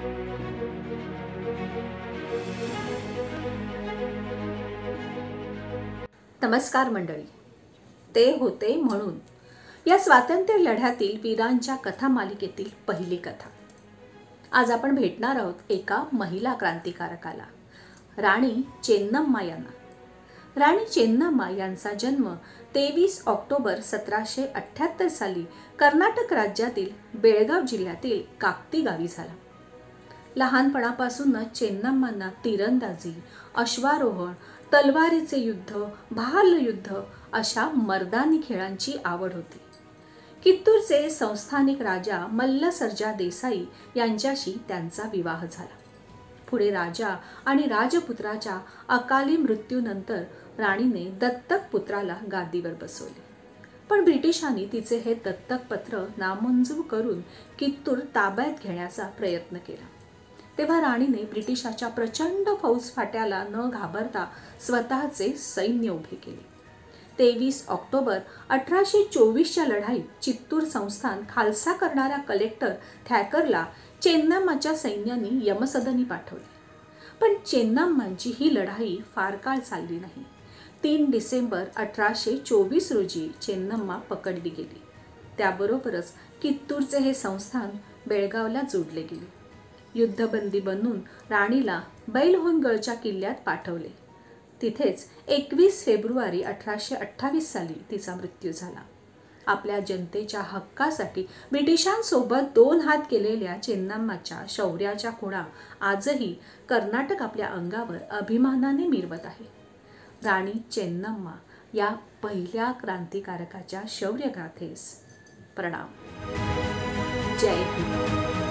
नमस्कार मंडळी. ते होते म्हणून या स्वातंत्र्य लढ्यातील वीरांच्या कथा मालिकेतील पहिली कथा. आज आपण भेटणार आहोत एका महिला क्रांतिकारकाला, राणी चेन्नम्मा यांना. राणी चेन्नम्मा यांचा जन्म 23 ऑक्टोबर 1778 साली कर्नाटक राज्यातील बेळगाव जिल्ह्यातील काकती गावी झाला. लहानपणापासूनच चेन्नम्मांना तीरंदाजी, अश्वारोहण, तलवारीचे युद्ध, भालयुद्ध अशा मर्दानी खेळांची आवड होती. कित्तूरचे संस्थानिक राजा मल्लसर्जा देसाई यांच्याशी त्यांचा विवाह झाला. पुढे राजा आणि राजपुत्राच्या अकाली मृत्यूनंतर राणीने दत्तक पुत्राला गादीवर बसवले. पण ब्रिटिशांनी तिचे हे दत्तक पत्र नामंजूर करून कित्तूर ताब्यात घेण्याचा प्रयत्न केला. तेव्हा राणीने ब्रिटिशाच्या प्रचंड फौजफाट्याला न घाबरता स्वतःचे सैन्य उभे केले. 23 ऑक्टोबर 1824च्या लढाईत चित्तूर संस्थान खालसा करणाऱ्या कलेक्टर थॅकरला चेन्नम्माच्या सैन्याने यमसदनी पाठवले. पण चेन्नम्मांची ही लढाई फार काळ चालली नाही. 3 डिसेंबर 1824 रोजी चेन्नम्मा पकडली गेली. त्याबरोबरच कित्तूरचे हे संस्थान बेळगावला जोडले गेले. युद्धबंदी बनून राणीला बैलहोनगळच्या किल्ल्यात पाठवले. तिथेच 21 फेब्रुवारी 1828 साली तिचा मृत्यू झाला. आपल्या जनतेच्या हक्कासाठी ब्रिटिशांसोबत 2 हात केलेल्या चेन्नम्माच्या शौर्याच्या खुणा आजही कर्नाटक आपल्या अंगावर अभिमानाने मिरवत आहे. राणी चेन्नम्मा या पहिल्या क्रांतिकारकाच्या शौर्यगाथेस प्रणाम. जय हिंद.